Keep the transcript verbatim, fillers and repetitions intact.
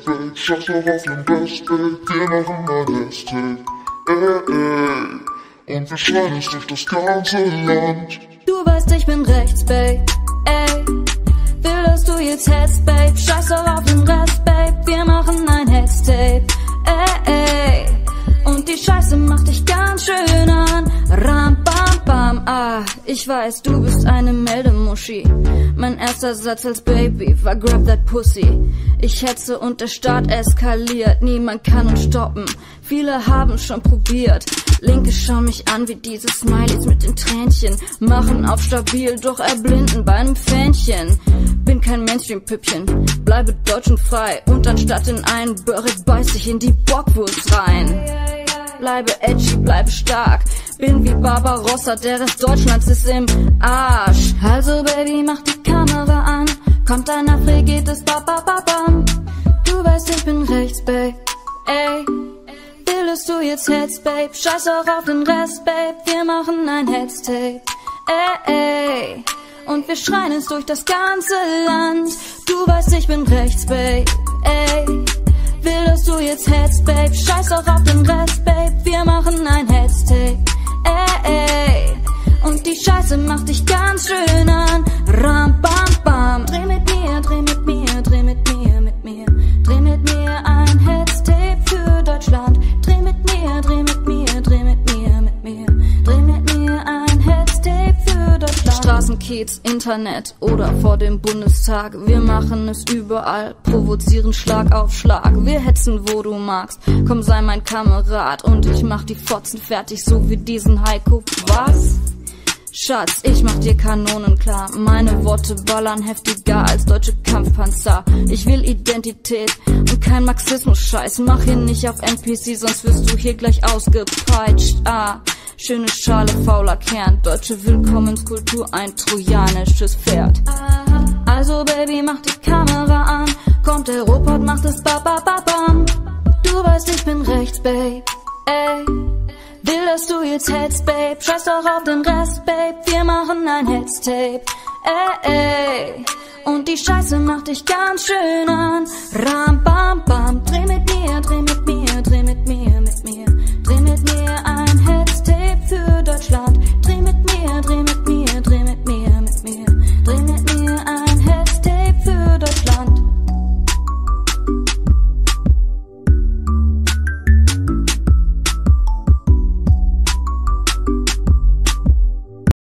Babe. Scheiß doch auf den Rest, Babe. Wir machen ein Hashtag, ey, ey. Und wir schreien es durch das ganze Land. Du weißt, ich bin rechts, Babe, ey. Will, dass du jetzt hetzt, Babe. Scheiß doch auf den Rest, Babe. Wir machen ein Hetztape, ey, ey. Und die Scheiße macht dich ganz schön an. Ram, bam, bam, ah. Ich weiß, du bist eine Meldemuschi. Mein erster Satz als Baby war grab that pussy. Ich hetze und der Start eskaliert. Niemand kann uns stoppen. Viele haben schon probiert. Linke schauen mich an wie diese Smileys mit den Tränchen. Machen auf stabil, doch erblinden bei einem Fähnchen. Bin kein Mainstream-Püppchen, bleibe deutsch und frei. Und anstatt in einen Börek beiß ich in die Bockwurst rein. Bleibe edgy, bleibe stark. Bin wie Barbarossa, der Rest Deutschlands ist im Arsch. Also Baby, mach die Kamera an. Kommt ein Afri, geht es ba ba ba bam. Du weißt, ich bin rechts, Babe, ey. Willst du jetzt hetzt, Babe? Scheiß auch auf den Rest, Babe. Wir machen ein Hetztape, ey, ey. Und wir schreien es durch das ganze Land. Du weißt, ich bin rechts, Babe, ey. Will, dass du jetzt hetzt, Babe. Scheiß auch auf den Rest, Babe. Wir machen ein Hetztape, ey, ey. Und die Scheiße macht dich ganz schön an. Ram, bam, bam. Dreh mit mir, dreh mit mir, dreh mit mir, mit mir. Dreh mit mir ein Hetztape für Deutschland. Dreh mit mir, dreh mit mir, dreh mit mir, mit mir. Dreh mit mir ein Hetztape für Deutschland. Straßenkiez, Internet oder vor dem Bundestag. Wir machen es überall, provozieren Schlag auf Schlag. Wir hetzen, wo du magst. Komm, sei mein Kamerad und ich mach die Fotzen fertig, so wie diesen Heiko. Was? Schatz, ich mach dir Kanonen klar. Meine Worte ballern heftiger als deutsche Kampfpanzer. Ich will Identität und kein Marxismus-Scheiß. Mach hier nicht auf N P C, sonst wirst du hier gleich ausgepeitscht. Ah, schöne Schale, fauler Kern. Deutsche Willkommenskultur, ein trojanisches Pferd. Also Baby, mach die Kamera an. Kommt der Robot, macht es ba ba ba bam. Du weißt, ich bin rechts, Babe, ey. Will, dass du jetzt hetzt, Babe. Scheiß doch auf den Rest, Babe. Wir machen ein Hetztape, ey, ey. Und die Scheiße macht dich ganz schön an. Ram, bam, bam. Dreh mit mir, dreh mit